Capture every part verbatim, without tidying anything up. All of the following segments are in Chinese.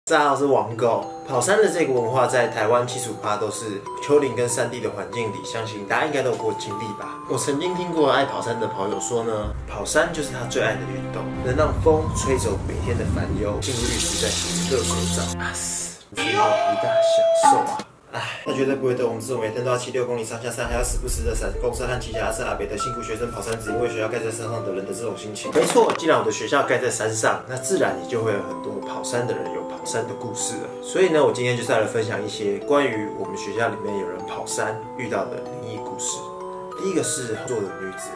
大家好，我是王狗。跑山的这个文化在台湾七十五趴都是丘陵跟山地的环境里，相信大家应该都有过经历吧。我曾经听过爱跑山的跑友说呢，跑山就是他最爱的运动，能让风吹走每天的烦忧，进入浴室再洗热水澡，啊嘶，真的一大享受啊！唉，那绝对不会对我们这种每天都要骑六公里上下山，还要时不时的闪公车和骑脚踏车阿北的辛苦学生跑山，只因为学校盖在山上的人的这种心情。没错，既然我的学校盖在山上，那自然也就会有很多跑山的人有跑山的故事了。所以呢，我今天就是来分享一些关于我们学校里面有人跑山遇到的灵异故事。第一个是后座的女子。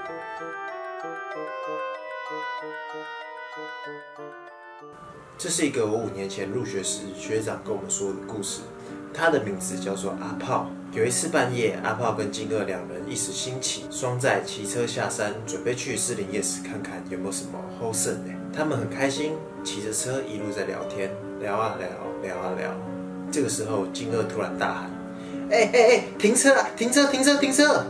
这是一个我五年前入学时学长跟我们说的故事。他的名字叫做阿炮。有一次半夜，阿炮跟金二两人一时兴起，双载骑车下山，准备去士林夜市看看有没有什么好胜呢。他们很开心，骑着车一路在聊天，聊啊聊，聊啊聊。这个时候，金二突然大喊：“哎哎哎，停车啊！停车！停车！停车！”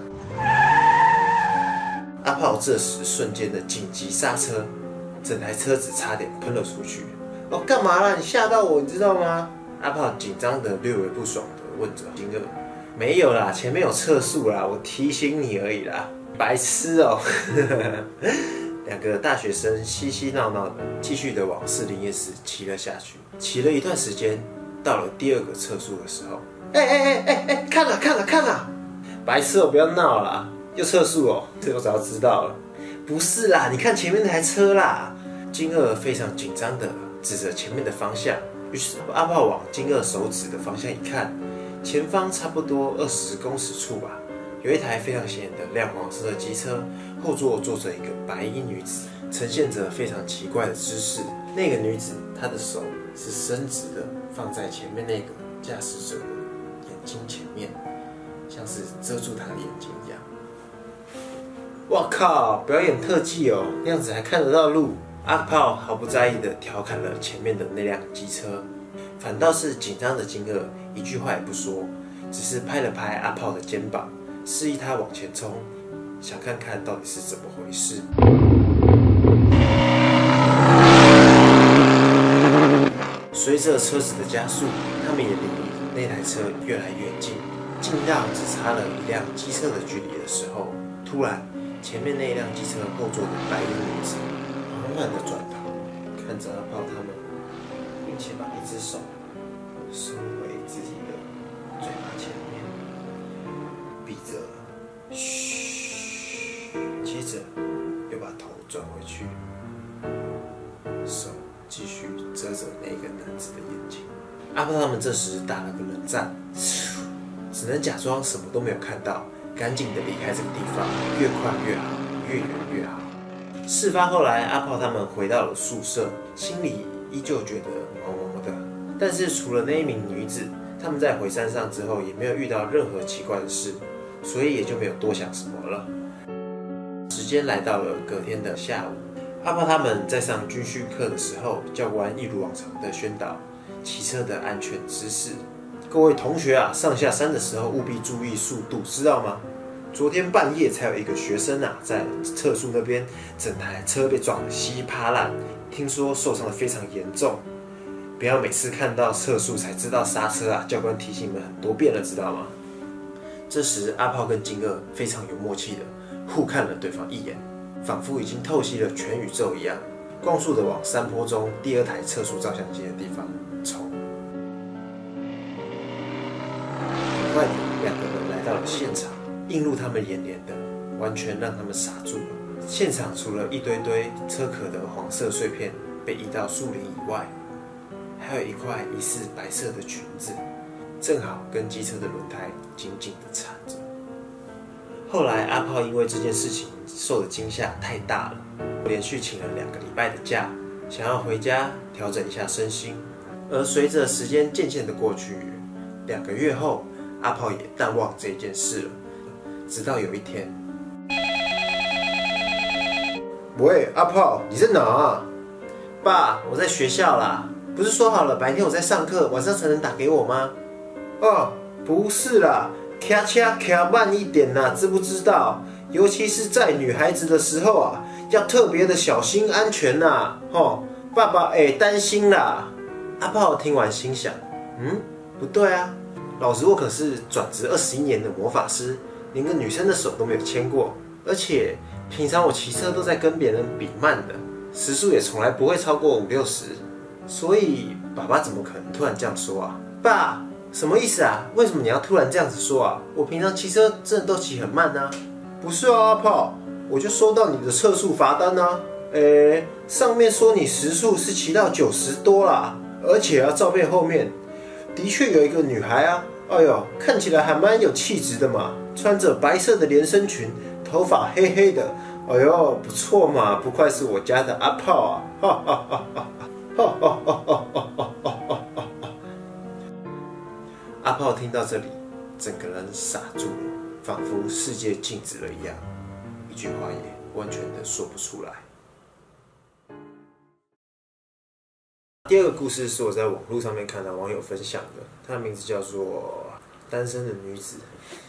阿炮这时瞬间的紧急刹车，整台车子差点喷了出去。哦，干嘛啦？你吓到我，你知道吗？阿炮紧张的略微不爽的问着金二：“没有啦，前面有测速啦，我提醒你而已啦，白痴哦、喔。”两个大学生嬉嬉闹闹的，继续的往士林夜市骑了下去。骑了一段时间，到了第二个测速的时候，哎哎哎哎哎，看了看了看了，白痴哦、喔，不要闹啦，又测速哦、喔，这我早就知道了。不是啦，你看前面那台车啦。金二非常紧张的指着前面的方向。于是阿炮往金二手指的方向一看，前方差不多二十公尺处吧，有一台非常显眼的亮黄色的机车，后座坐着一个白衣女子，呈现着非常奇怪的姿势。那个女子她的手是伸直的，放在前面那个驾驶者的眼睛前面，像是遮住他的眼睛一样。哇靠！表演特技哦，那样子还看得到路。阿炮毫不在意地调侃了前面的那辆机车，反倒是紧张的金二一句话也不说，只是拍了拍阿炮的肩膀，示意他往前冲，想看看到底是怎么回事。随着车子的加速，他们也离那台车越来越近，近到只差了一辆机车的距离的时候，突然前面那辆机车后座的白衣女子缓缓地转头，看着阿炮他们，并且把一只手伸回自己的嘴巴前面，闭着嘘，接着又把头转回去，手继续遮着那个男子的眼睛。阿炮他们这时打了个冷战，只能假装什么都没有看到，赶紧的离开这个地方，越快越好，越远越好。事发后来，阿炮他们回到了宿舍，心里依旧觉得毛毛的。但是除了那一名女子，他们在回山上之后也没有遇到任何奇怪的事，所以也就没有多想什么了。时间来到了隔天的下午，阿炮他们在上军训课的时候，教官一如往常的宣导骑车的安全知识。各位同学啊，上下山的时候务必注意速度，知道吗？昨天半夜才有一个学生啊，在测速那边，整台车被撞得稀巴烂，听说受伤的非常严重。不要每次看到测速才知道刹车啊，教官提醒你们很多遍了，知道吗？这时阿炮跟金二非常有默契的互看了对方一眼，仿佛已经透析了全宇宙一样，光速的往山坡中第二台测速照相机的地方冲。很快的，两个人来到了现场。映入他们眼帘的，完全让他们傻住了。现场除了一堆堆车壳的黄色碎片被移到树林以外，还有一块疑似白色的裙子，正好跟机车的轮胎紧紧地缠着。后来阿炮因为这件事情受的惊吓太大了，连续请了两个礼拜的假，想要回家调整一下身心。而随着时间渐渐的过去，两个月后，阿炮也淡忘这件事了。直到有一天，喂，阿炮，你在哪啊？爸，我在学校啦。不是说好了白天我在上课，晚上才能打给我吗？哦，不是啦，开车开慢一点啦，知不知道？尤其是在女孩子的时候啊，要特别的小心安全啦。吼，爸爸哎，担心啦。 阿炮听完心想，嗯，不对啊，老子我可是转职二十一年的魔法师，连个女生的手都没有牵过，而且平常我骑车都在跟别人比慢的，时速也从来不会超过五六十，所以爸爸怎么可能突然这样说啊？爸，什么意思啊？为什么你要突然这样子说啊？我平常骑车真的都骑很慢啊。不是啊，阿炮，我就收到你的测速罚单啊。诶，上面说你时速是骑到九十多啦，而且啊，照片后面的确有一个女孩啊，哎呦，看起来还蛮有气质的嘛，穿着白色的连身裙，头发黑黑的，哎呦，不错嘛，不愧是我家的阿炮啊！哈哈哈哈哈哈哈哈哈哈！阿炮听到这里，整个人傻住了，仿佛世界静止了一样，一句话也完全的说不出来。第二个故事是我在网络上面看到网友分享的，它的名字叫做《单身的女子》。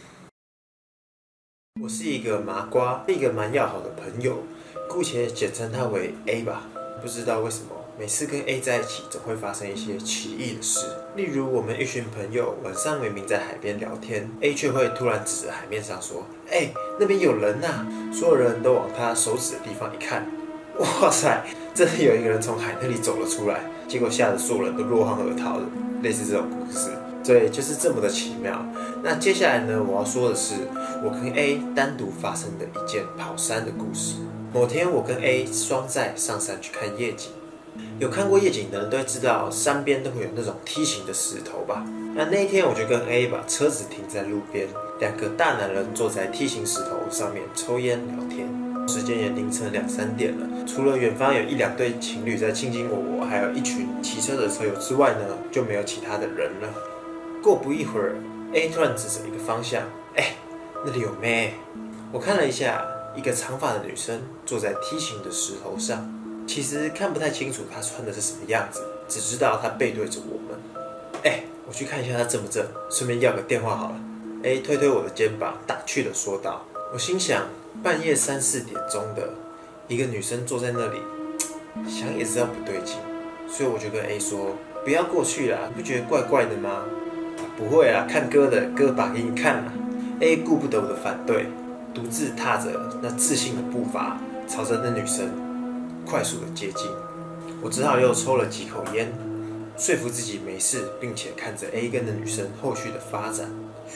我是一个麻瓜，是一个蛮要好的朋友，姑且简称他为 A 吧。不知道为什么，每次跟 A 在一起，总会发生一些奇异的事。例如，我们一群朋友晚上明明在海边聊天 ，A 却会突然指着海面上说：“哎、欸，那边有人呐、啊！”所有人都往他手指的地方一看，哇塞，真的有一个人从海那里走了出来。结果吓得所有人都落荒而逃了，类似这种故事，对，就是这么的奇妙。那接下来呢，我要说的是我跟 A 单独发生的一件跑山的故事。某天，我跟 A 双载上山去看夜景。有看过夜景的人都会知道，山边都会有那种梯形的石头吧？那那一天，我就跟 A 把车子停在路边，两个大男人坐在梯形石头上面抽烟聊天。时间也凌晨两三点了，除了远方有一两对情侣在卿卿我我，还有一群骑车的车友之外呢，就没有其他的人了。过不一会儿 ，A 突然指着一个方向，哎、欸，那里有妹。我看了一下，一个长发的女生坐在梯形的石头上，其实看不太清楚她穿的是什么样子，只知道她背对着我们。哎、欸，我去看一下她正不正，顺便要个电话好了。A 推推我的肩膀，打趣的说道。我心想，半夜三四点钟的，一个女生坐在那里，想也知道不对劲，所以我就跟 A 说：“不要过去啦，你不觉得怪怪的吗？”啊、不会啦，看哥的，哥把给你看啦。A 顾不得我的反对，独自踏着那自信的步伐，朝着那女生快速的接近。我只好又抽了几口烟，说服自己没事，并且看着 A 跟那女生后续的发展。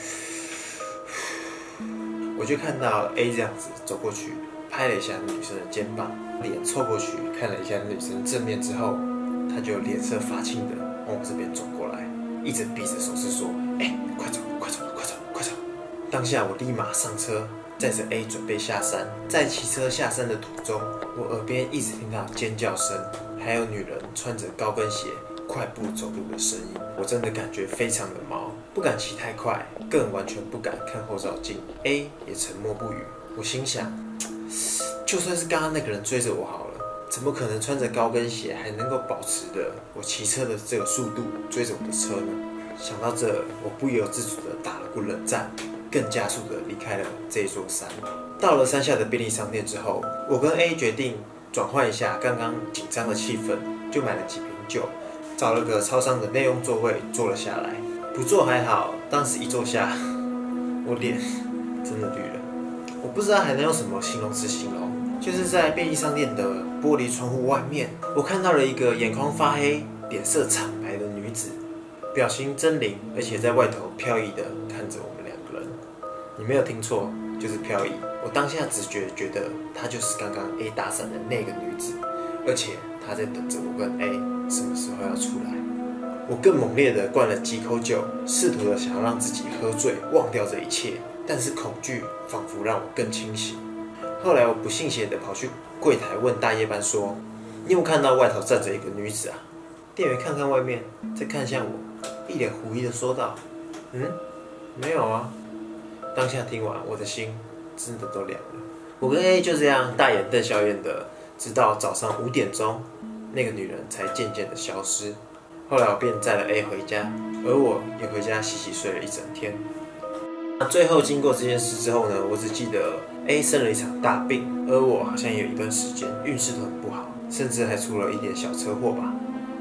我就看到 A 这样子走过去，拍了一下女生的肩膀，脸凑过去看了一下女生正面之后，他就脸色发青的往我这边走过来，一直比着手势说：“哎、欸，快走，快走，快走，快走！”当下我立马上车，载着 A 准备下山。在骑车下山的途中，我耳边一直听到尖叫声，还有女人穿着高跟鞋快步走路的声音。我真的感觉非常的毛，不敢骑太快，更完全不敢看后照镜。A 也沉默不语。我心想，就算是刚刚那个人追着我好了，怎么可能穿着高跟鞋还能够保持的我骑车的这个速度追着我的车呢？想到这，我不由自主的打了股冷战，更加速的离开了这座山。到了山下的便利商店之后，我跟 A 决定转换一下刚刚紧张的气氛，就买了几瓶酒，找了个超商的内用座位坐了下来。不坐还好，当时一坐下，我脸真的绿了。我不知道还能用什么形容词形容，就是在便利商店的玻璃窗户外面，我看到了一个眼眶发黑、脸色惨白的女子，表情狰狞，而且在外头飘逸的看着我们两个人。你没有听错，就是飘逸。我当下直觉觉得她就是刚刚 A 打伞的那个女子，而且她在等着我跟 A 什么时候要出来。我更猛烈的灌了几口酒，试图的想要让自己喝醉，忘掉这一切。但是恐惧仿佛让我更清醒。后来我不信邪的跑去柜台问大夜班说：“你有没有看到外头站着一个女子啊？”店员看看外面，再看向我，一脸狐疑的说道：“嗯，没有啊。”当下听完，我的心真的都凉了。我跟 A 就这样大眼瞪小眼的，直到早上五点钟，那个女人才渐渐的消失。后来我便载了 A 回家，而我也回家洗洗睡了一整天。最后经过这件事之后呢，我只记得 A 生了一场大病，而我好像也有一段时间运势都很不好，甚至还出了一点小车祸吧。不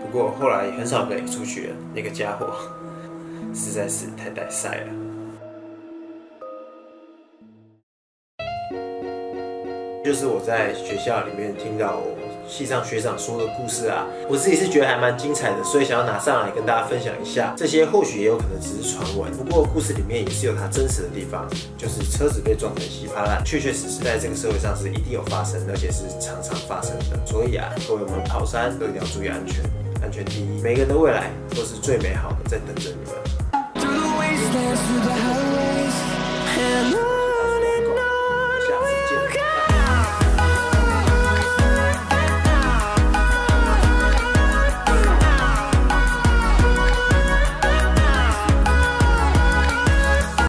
过后来很少跟你出去了，那个家伙实在是太带赛了。就是我在学校里面听到我系上学长说的故事啊，我自己是觉得还蛮精彩的，所以想要拿上来跟大家分享一下。这些或许也有可能只是传闻，不过故事里面也是有它真实的地方，就是车子被撞成稀巴烂，确确实实在这个社会上是一定有发生，而且是常常发生的。所以啊，各位我们跑山都一定要注意安全，安全第一。每个人的未来都是最美好的，在等着你们。